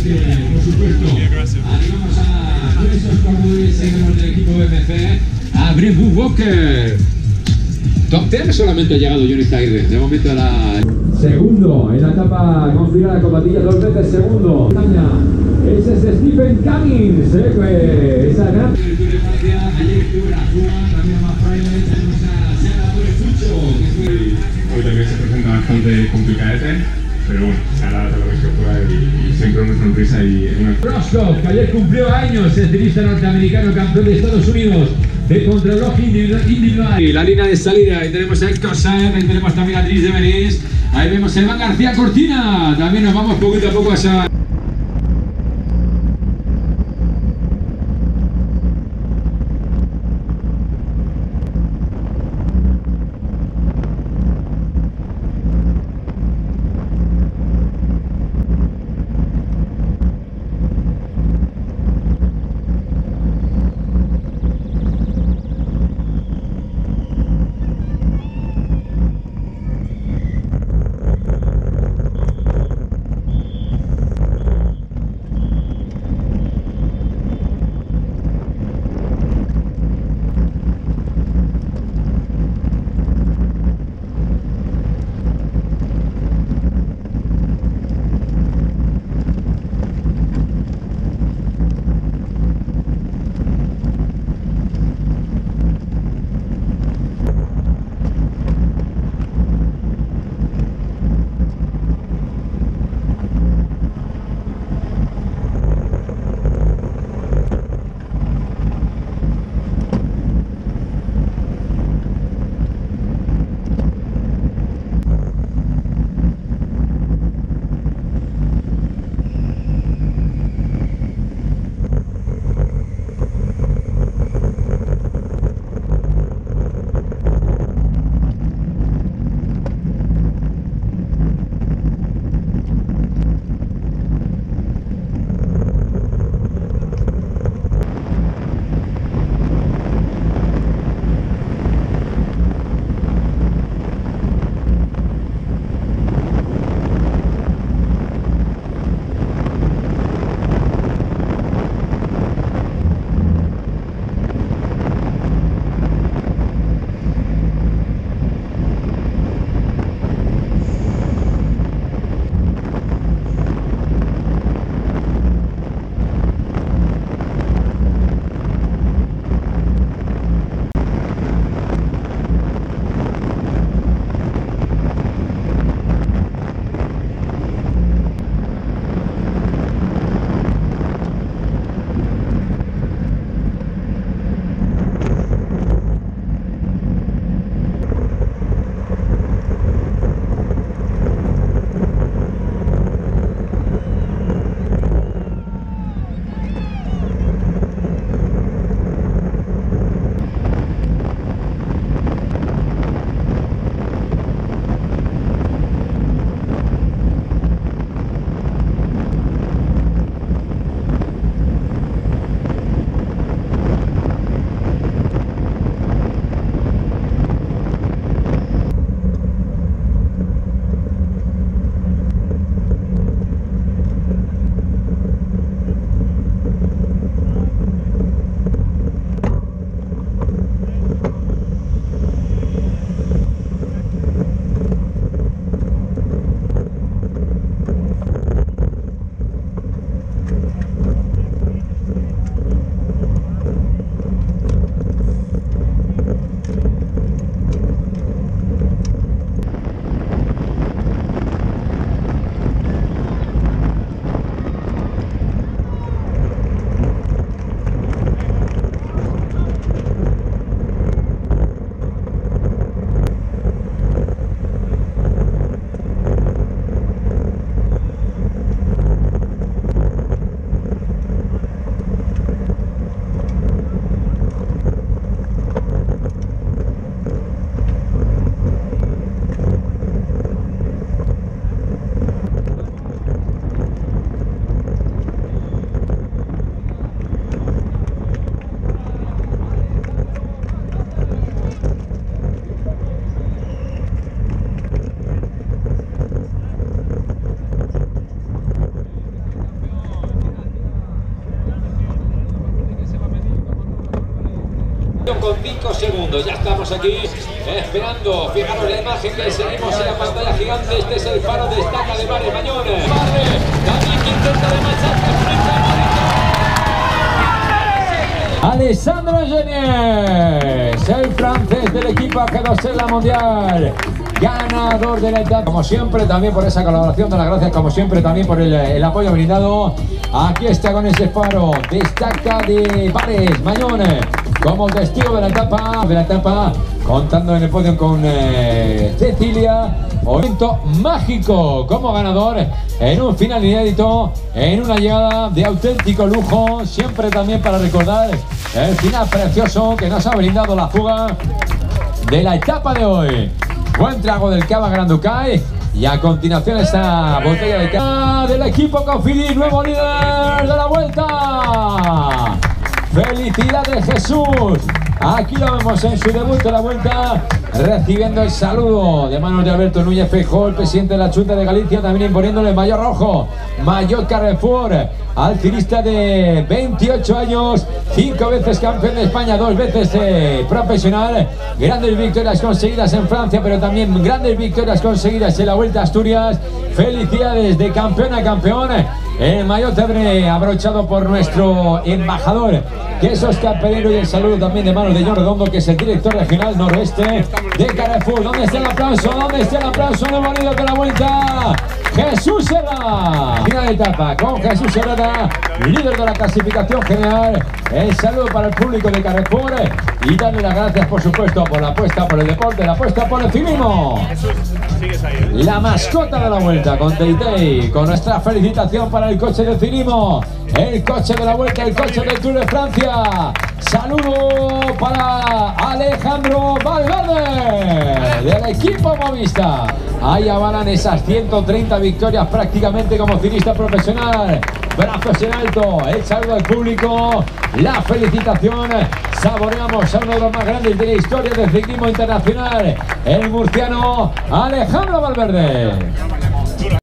por supuesto, animamos a todos esos corredores seguidores del equipo BMC, a Brent Walker. Top 10 solamente ha llegado Johnny Tyrrell, de momento a la... Segundo, en la etapa confirmada la compatilla, 2 veces segundo. Ese es Stephen Cummings, esa gran... Ayer estuvo la Cuba, también a Mafraile, tenemos a Sara Purefucho, que fue... Hoy también se presenta bastante complicadete, pero bueno, se hará lo que se pueda y siempre una sonrisa y una... Roscoe, que ayer cumplió años, el tenista norteamericano, campeón de Estados Unidos de contrarreloj individual. Y la línea de salida, ahí tenemos a Héctor Saez, ahí tenemos también a Tris de Benís, ahí vemos a Iván García Cortina, también nos vamos poquito a poco a esa... con 5 segundos. Ya estamos aquí esperando. Fijaros la imagen que seguimos en la pantalla gigante. Este es el faro de Estaca de Bares Mañones. David que intenta de Alessandro Genies, el francés del equipo AG2 en la Mundial, ganador de la etapa. Como siempre, también por esa colaboración, de las gracias como siempre también por el apoyo brindado. Aquí está con ese faro, Estaca de Bares Mañones, como testigo de la etapa, contando en el podio con Cecilia. Momento mágico como ganador en un final inédito, en una llegada de auténtico lujo, siempre también para recordar el final precioso que nos ha brindado la fuga de la etapa de hoy. Buen trago del Cava Gran Ducay y a continuación esta botella de Cava del equipo Cofidis, nuevo líder de la vuelta. ¡Felicidades, Jesús! Aquí lo vemos en su debut de la vuelta, recibiendo el saludo de manos de Alberto Núñez Feijóo, el presidente de la Junta de Galicia, también imponiéndole el maillot rojo, maillot Carrefour, al ciclista de 28 años, 5 veces campeón de España, 2 veces profesional, grandes victorias conseguidas en Francia, pero también grandes victorias conseguidas en la Vuelta a Asturias. Felicidades de campeón a campeón. El maillot abrochado por nuestro embajador, que es Óscar Pereiro, y el saludo también de manos de John Redondo, que es el director regional noroeste de Carrefour. ¿Dónde está el aplauso? ¿Dónde está el aplauso? Nuevo líder de la vuelta, Jesús Serra. Final de etapa con Jesús Serra, líder de la clasificación general. El saludo para el público de Carrefour y darle las gracias, por supuesto, por la apuesta por el deporte, la apuesta por el ciclismo. La mascota de la vuelta con Teitei, con nuestra felicitación para el coche de ciclismo, el coche de la vuelta, el coche del Tour de Francia. Saludo para Alejandro Valverde del equipo Movistar. Ahí avalan esas 130 victorias prácticamente como ciclista profesional. Brazos en alto, el saludo al público, la felicitación. Saboreamos a uno de los más grandes de la historia del ciclismo internacional, el murciano Alejandro Valverde.